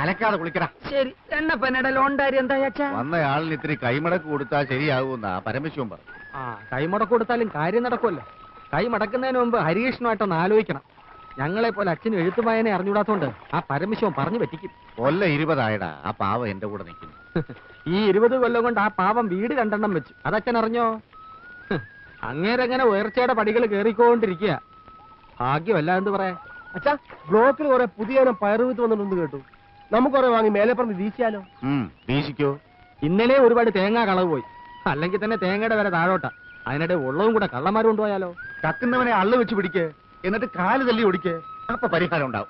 അലക്കാതെ കുളിക്കടാ. ശരി. എണ്ണപ്പനയുടെ ലോണ്ടാരി എന്താ അച്ഛാ? വന്നയാളിന് ഇത്തിരി കൈമടക്ക് കൊടുത്താൽ ശരിയാകുമെന്നാ പരമശിവൻ പറഞ്ഞു. കൈമടക്ക് കൊടുത്താലും കാര്യം നടക്കുമല്ലോ. കൈ മടക്കുന്നതിന് മുമ്പ് ഹരികൃഷ്ണുമായിട്ടൊന്ന് ആലോചിക്കണം. ഞങ്ങളെ പോലെ അച്ഛനും എഴുത്തുമായനെ അറിഞ്ഞുകൂടാത്തോണ്ട് ആ പരമശിവൻ പറഞ്ഞു പറ്റിക്കും. കൊല്ലം 20 ആയടാ. ആ പാവം എന്റെ കൂടെ നിൽക്കുന്നു. ഈ 20 കൊല്ലം കൊണ്ട് ആ പാവം വീട് 2 വെച്ചു. അതച്ഛൻ അറിഞ്ഞോ? അങ്ങേരങ്ങനെ ഉയർച്ചയുടെ പടികൾ കേറിക്കൊണ്ടിരിക്കുക. ഭാഗ്യമല്ല എന്ന് പറയാ. അച്ഛാ, ബ്ലോക്കിൽ കുറെ പുതിയ പയറുവിത്ത് വന്നിട്ടുണ്ട് കേട്ടു. നമുക്ക് കുറെ വാങ്ങി മേലെ പറഞ്ഞ് വീശിയാലോ? വീശിക്കോ. ഇന്നലെ ഒരുപാട് തേങ്ങ കളവ് പോയി. അല്ലെങ്കിൽ തന്നെ തേങ്ങയുടെ വില താഴോട്ടാ. അതിനിടെ ഉള്ളതും കൂടെ കള്ളന്മാരും കൊണ്ടുപോയാലോ? കക്കുന്നവനെ അള്ളു വെച്ച് പിടിക്കേ, എന്നിട്ട് കാല് തല്ലി ഒടിക്കേ. അപ്പൊ പരിഹാരം ഉണ്ടാവും.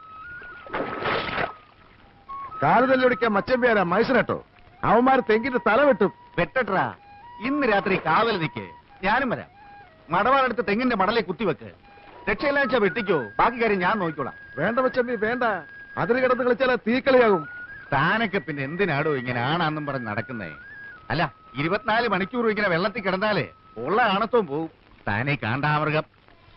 കാല് തല്ലി ഒടിക്കാൻ മച്ചമ്പിയാരാ മൈസൂരട്ടോ. അവന്മാർ തെങ്കിന്റെ തല വെട്ടും. വെട്ടട്ടാ. ഇന്ന് രാത്രി കാവൽ നിൽക്കേ. ഞാനും വരാം. മടവാളെടുത്ത് തെങ്ങിന്റെ മടലെ കുത്തിവെക്ക്. രക്ഷയില്ലാച്ച വെട്ടിക്കോ. ബാക്കി കാര്യം ഞാൻ നോക്കിക്കോളാം. വേണ്ട മച്ചമ്പി വേണ്ട. അതിന് കിടന്ന് കളിച്ചാൽ തീക്കളിയാകും. താനൊക്കെ പിന്നെ എന്തിനാടോ ഇങ്ങനെ ആണാന്നും പറഞ്ഞ് നടക്കുന്നേ? അല്ല, 24 മണിക്കൂറും ഇങ്ങനെ വെള്ളത്തിൽ കിടന്നാലേ ഉള്ള ആണത്വം പോവും. താനേ കാണ്ടാമൃഗം.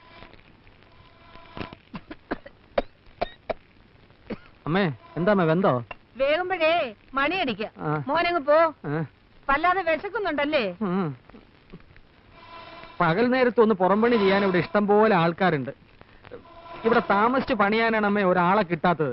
അമ്മേ, എന്താ വെന്തോ? വേകുമ്പോഴേ മണിയടിക്ക. മോനങ്ങ് പോ. വല്ലാതെ വിശക്കുന്നുണ്ടല്ലേ? പകൽ നേരത്ത് ഒന്ന് പുറംപണി ചെയ്യാൻ ഇവിടെ ഇഷ്ടം പോലെ ആൾക്കാരുണ്ട്. ഇവിടെ താമസിച്ച് പണിയാനാണ് അമ്മേ ഒരാളെ കിട്ടാത്തത്.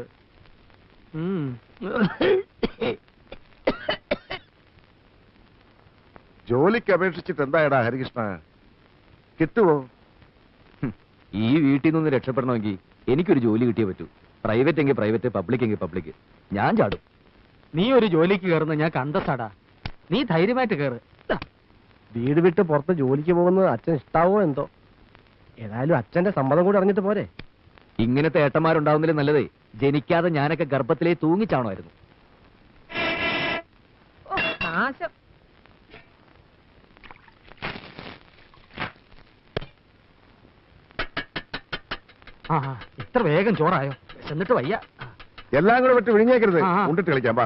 ജോലിക്ക് അപേക്ഷിച്ചിട്ട് എന്തായടാ ഹരികൃഷ്ണ, കിട്ടുവോ? ഈ വീട്ടിൽ നിന്ന് രക്ഷപ്പെടണമെങ്കിൽ എനിക്കൊരു ജോലി കിട്ടിയേ പറ്റൂ. പ്രൈവറ്റ് എങ്കിൽ പ്രൈവറ്റ്, പബ്ലിക് എങ്കിൽ പബ്ലിക്. ഞാൻ ചാടും. നീ ഒരു ജോലിക്ക് കയറുന്ന ഞാൻ കണ്ടസാടാ. നീ ധൈര്യമായിട്ട് കയറ്. വീട് വിട്ട് പുറത്ത് ജോലിക്ക് പോകുന്നത് അച്ഛൻ ഇഷ്ടാവോ എന്തോ. ഏതായാലും അച്ഛന്റെ സമ്മതം കൂടി അറിഞ്ഞിട്ട് പോരെ. ഇങ്ങനത്തെ ഏട്ടന്മാരുണ്ടാവുന്നതിലും നല്ലതേ ജനിക്കാതെ ഞാനൊക്കെ ഗർഭത്തിലേ തൂങ്ങിച്ചാണമായിരുന്നു. നാശം. ഇത്ര വേഗം ചോറായോ? എന്നിട്ട് വയ്യ. എല്ലാം കൂടെ വിട്ട് വിഴിഞ്ഞേക്കരുത്. ഉണ്ടിട്ട് കളിക്കാം.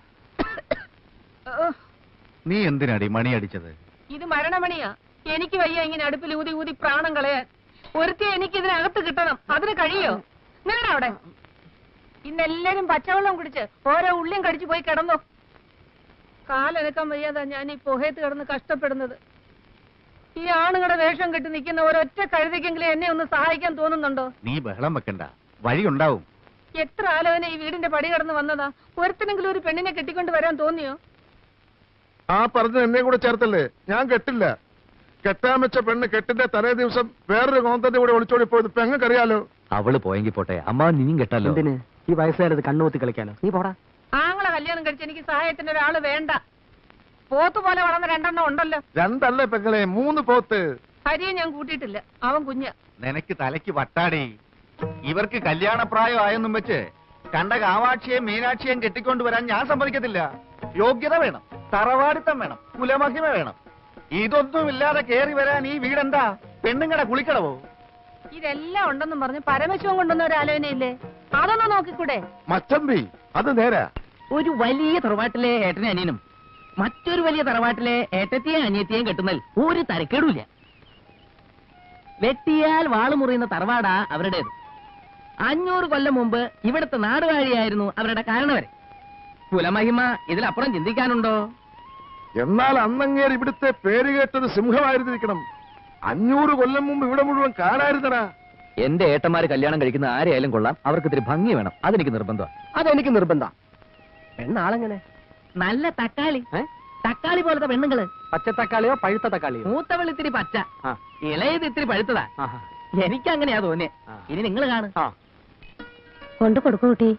നീ എന്തിനാടി മണി അടിച്ചത്? ഇത് മരണമണിയാ. എനിക്ക് വയ്യ ഇങ്ങനെ അടുപ്പിൽ ഊതി ഊതി പ്രാണം കളയാൻ. ഒരുത്തി എനിക്ക് ഇതിനകത്ത് കിട്ടണം. അതിന് കഴിയോ? നിങ്ങളുടെ അവിടെ ഇന്നെല്ലാരും പച്ചവെള്ളം കുടിച്ച് ഓരോ ഉള്ളിയും കടിച്ചു പോയി കിടന്നോ. കാലനക്കാൻ വയ്യാതാ ഞാൻ ഈ പുഹയത്ത് കിടന്ന് കഷ്ടപ്പെടുന്നത്. ഈ ആണുങ്ങളുടെ വേഷം കെട്ടി നിൽക്കുന്ന ഒരൊറ്റ കഴുതയ്ക്കെങ്കിലും എന്നെ ഒന്ന് സഹായിക്കാൻ തോന്നുന്നുണ്ടോ? നീ ബഹളം വെക്കണ്ട, വഴിയുണ്ടാവും. എത്ര ആലോചന ഈ വീടിന്റെ പടി കടന്ന് വന്നതാ. ഒരുത്തിനെങ്കിലും ഒരു പെണ്ണിനെ കെട്ടിക്കൊണ്ട് വരാൻ തോന്നിയോ? ആ പറഞ്ഞ എന്നെ കൂടെ ചേർത്തല്ലേ. ഞാൻ കെട്ടില്ല. കെട്ടാൻ വെച്ച പെണ്ണ് കെട്ടിന്റെ തലേ ദിവസം വേറൊരു കോന്തന്റെ കൂടെ ഒളിച്ചോടി പോയത് പെങ്ങക്കറിയാലോ. അവള് പോയെങ്കിൽ പോട്ടെ, അമ്മ നീയും കെട്ടല്ലോ. എന്തിന് ഈ വയസ്സുകാരത് കണ്ണുകൂത്തി കളിക്കാനോ? നീ പോടാ. ആങ്ങളെ കല്യാണം കഴിച്ച് എനിക്ക് സഹായത്തിന് ഒരാള് വേണ്ട. പോത്ത് പോലെ വളർന്ന 2 ഉണ്ടല്ലോ. 2 അല്ലേ പെങ്ങളെ, 3 പോത്ത്. ഹരിയെ ഞാൻ കൂട്ടിയിട്ടില്ല. അവൻ കുഞ്ഞ. നിനക്ക് തലയ്ക്ക് വട്ടാടി. ഇവർക്ക് കല്യാണപ്രായം ആയെന്നും വെച്ച് കണ്ട കാവാക്ഷിയെയും മീനാക്ഷിയെയും കെട്ടിക്കൊണ്ടുവരാൻ ഞാൻ സമ്മതിക്കത്തില്ല. യോഗ്യത വേണം, തറവാടിത്തം വേണം, കുലമഹിമ വേണം. ഇതൊന്നുമില്ലാതെ കേറി വരാൻ ഈ വീടെന്താ പെണ്ണുങ്ങടെ കുളിക്കടവോ? ഇതെല്ലാം ഉണ്ടെന്നും പറഞ്ഞ് പരമശിവൻ കൊണ്ടുവന്ന ഒരു ആലോചനയില്ലേ? അതൊന്ന് നോക്കിക്കൂടെ? മച്ചമ്പി അത് നേരാ. ഒരു വലിയ തറവാട്ടിലെ ഏട്ടനെ അനിയനും മറ്റൊരു വലിയ തറവാട്ടിലെ ഏട്ടത്തെയും അനിയത്തെയും കെട്ടുന്നതിൽ ഒരു തരക്കേടുമില്ല. വെട്ടിയാൽ വാള് മുറിയുന്ന തറവാടാ അവരുടേത്. 500 കൊല്ലം മുമ്പ് ഇവിടുത്തെ നാടുവാഴിയായിരുന്നു അവരുടെ കാരണവരെ. കുലമഹിമ ഇതിലപ്പുറം ചിന്തിക്കാനുണ്ടോ? എന്നാൽ അന്നങ്ങേർ ഇവിടുത്തെ പേര് കേട്ടത് സിംഹമായിരുന്നിരിക്കണം. 500 കൊല്ലം മുമ്പ് ഇവിടെ മുഴുവൻ കാണായിരുന്നടാ. എന്റെ ഏട്ടന്മാര് കല്യാണം കഴിക്കുന്ന ആരെയായാലും കൊള്ളാം, അവർക്ക് ഇത്തിരി ഭംഗി വേണം. അതെനിക്ക് നിർബന്ധമാണ്. അതെനിക്ക് നിർബന്ധം. പെണ്ണാളെങ്ങനെ? നല്ല തക്കാളി. തക്കാളി പോലത്തെ പെണ്ണുങ്ങള്. പച്ചത്തക്കാളിയോ പഴുത്ത തക്കാളിയോ? മൂത്തവൾ ഇത്തിരി പച്ച, ഇളയത് ഇത്തിരി പഴുത്തതാ. എനിക്കങ്ങനെയാ തോന്നിയേ. ഇനി നിങ്ങൾ കാണും. കൊണ്ടു കൊടുക്കൂ കുട്ടി.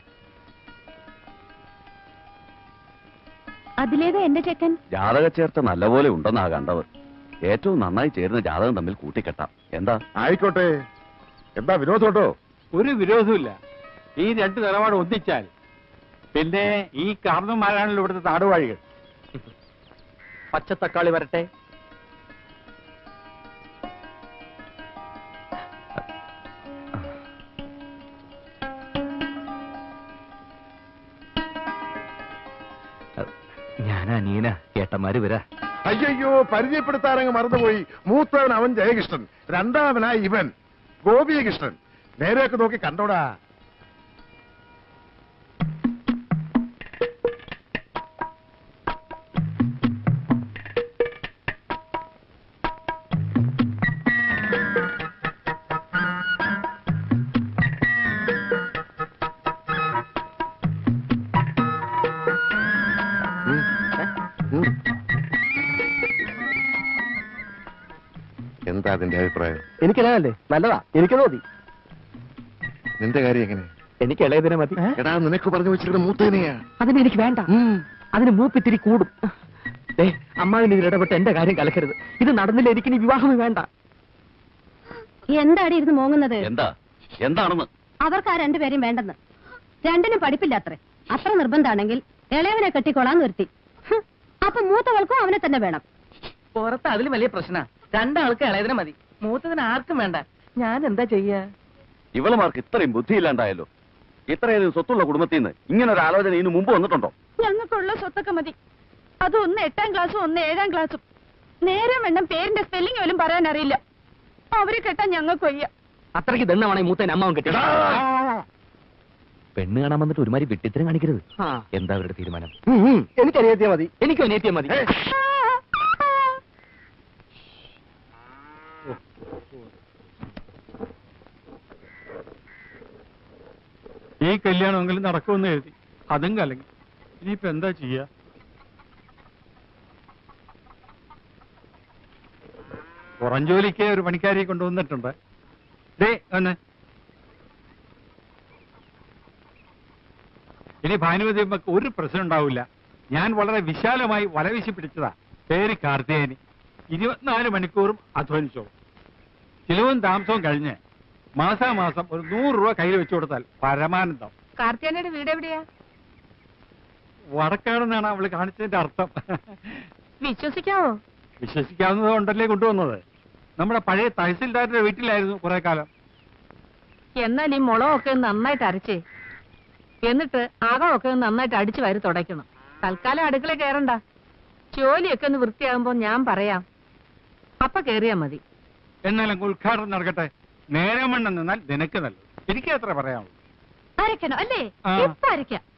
അതിലേതാ എന്റെ ചെക്കൻ? ജാതക ചേർത്ത നല്ലപോലെ ഉണ്ടെന്നാ കണ്ടത്. ഏറ്റവും നന്നായി ചേരുന്ന ജാതകം തമ്മിൽ കൂട്ടിക്കെട്ടാം. എന്താ? ആയിക്കോട്ടെ. എന്താ വിരോധോട്ടോ? ഒരു വിരോധമില്ല. ഈ 2 നിലപാട് ഒന്നിച്ചാൽ പിന്നെ ഈ കാർന്നന്മാരാണല്ലോ ഇവിടുത്തെ നാടുവാഴികൾ. പച്ചത്തക്കാളി വരട്ടെ. ഞാനാ നീന, ഏട്ടന്മാര് വരാ. അയ്യോ, പരിചയപ്പെടുത്താനങ്ങ് മറന്നുപോയി. മൂത്തവൻ അവൻ ജയകൃഷ്ണൻ, 2ാമനായി ഇവൻ ഗോപികൃഷ്ണൻ. നേരെയൊക്കെ നോക്കി കണ്ടോടാ. നിന്റെ അഭിപ്രായം? എനിക്കിളയല്ലേ നല്ലതാ, എനിക്കത് മതി. നിന്റെ കാര്യം എങ്ങനെ? എനിക്ക് ഇളയതിനെ മതി. എടാ, നിനക്ക് പറഞ്ഞു വെച്ചിരിക്കുന്ന മൂത്തേനെയാ. അതിന് എനിക്ക് വേണ്ട. അതിന് മൂപ്പിത്തിരി കൂടും. അമ്മാവിന് ഇതിൽ ഇടപെട്ട് എന്റെ കാര്യം കലക്കരുത്. ഇത് നടന്നില്ല, എനിക്കിനി വിവാഹമേ വേണ്ട. എന്താടി ഇരുന്ന് മോങ്ങുന്നത്? എന്താണെന്ന് അവർക്ക് ആ രണ്ടുപേരെയും വേണ്ടെന്ന്. രണ്ടിനും പഠിപ്പില്ല അത്രേ. അത്ര നിർബന്ധാണെങ്കിൽ ഇളയവനെ കെട്ടിക്കൊള്ളാൻ നിർത്തി. അപ്പൊ മൂത്തവൾക്കും അവനെ തന്നെ വേണം. പുറത്ത് അതിലും വലിയ പ്രശ്ന. രണ്ടാൾക്ക് ഇളയതിനെ മതി, മൂത്തതിന് ആർക്കും വേണ്ട. ഞാൻ എന്താ ചെയ്യാ? ഇവളുമാർക്ക് ഇത്രയും ബുദ്ധിയില്ലാണ്ടായല്ലോ. ഇത്രയധികം സ്വത്തുള്ള കുടുംബത്തിൽ നിന്ന് ഇങ്ങനെ ഒരു ആലോചന ഇതിനു മുമ്പ് വന്നിട്ടുണ്ടോ? ഞങ്ങൾക്കുള്ള സ്വത്തൊക്കെ മതി. അത് ഒന്ന് 8ാം ക്ലാസ്സും ഒന്ന് 7ാം ക്ലാസ്സും. നേരെ വേണം പേരിന്റെ സ്പെല്ലിംഗ് പോലും പറയാൻ അറിയില്ല. അവരെ കെട്ടാൻ ഞങ്ങൾക്ക് വയ്യ. അത്രയ്ക്ക് ദണ്ണമാണ് മൂത്തേനെ അമ്മാവൻ കെട്ടി. പെണ്ണ് കാണാൻ വന്നിട്ട് ഒരുമാതിരി വിട്ടിത്തരം കാണിക്കരുത്. എന്താ അവരുടെ തീരുമാനം? എനിക്ക് അനിയത്തിയ മതി. എനിക്കും അനിയത്തിയ മതി. ഈ കല്യാണമെങ്കിലും നടക്കുമെന്ന് എഴുതി, അതും കലങ്ങി. ഇനിയിപ്പോ എന്താ ചെയ്യാ? പുറം ജോലിക്ക് ഒരു പണിക്കാരിയെ കൊണ്ടുവന്നിട്ടുണ്ട്. ഒന്ന് ഇനി ഭാനുമതി ഒരു പ്രശ്നം ഉണ്ടാവില്ല. ഞാൻ വളരെ വിശാലമായി വലവീശി പിടിച്ചതാ. പേര് കാർത്തികേയനി. 24 മണിക്കൂറും അധ്വാനിച്ചോളും. ചിലവും താമസവും കഴിഞ്ഞ് മാസാമാസം ഒരു 100 രൂപ കയ്യിൽ വെച്ചു കൊടുത്താൽ പരമാനന്ദം. കാർത്തിയാനയുടെ വീട് എവിടെയാ? വടക്കാണെന്നാണ് അവള് കാണിച്ചതിന്റെ അർത്ഥം. വിശ്വസിക്കാവോ? വിശ്വസിക്കാവുന്നത് കൊണ്ടല്ലേ കൊണ്ടുവന്നത്. നമ്മുടെ പഴയ തഹസിൽദാരുടെ വീട്ടിലായിരുന്നു കുറെ കാലം. എന്നാൽ ഈ മുളകൊക്കെ നന്നായിട്ട് അരച്ചേ, എന്നിട്ട് അകമൊക്കെ നന്നായിട്ട് അടിച്ചു വാരി തുടയ്ക്കണം. തൽക്കാലം അടുക്കള കയറണ്ട. ജോലിയൊക്കെ ഒന്ന് വൃത്തിയാകുമ്പോ ഞാൻ പറയാം, അപ്പൊ കേറിയാ മതി. എന്നാലും ഉദ്ഘാടനം നടക്കട്ടെ. നേരം വണ്ണം നിന്നാൽ നിനക്ക് നല്ലത്. എനിക്ക് അത്ര പറയാനുള്ളൂ. അരക്കണോ അല്ലേ? ആ. ഇപ്പൊ അരക്കാം.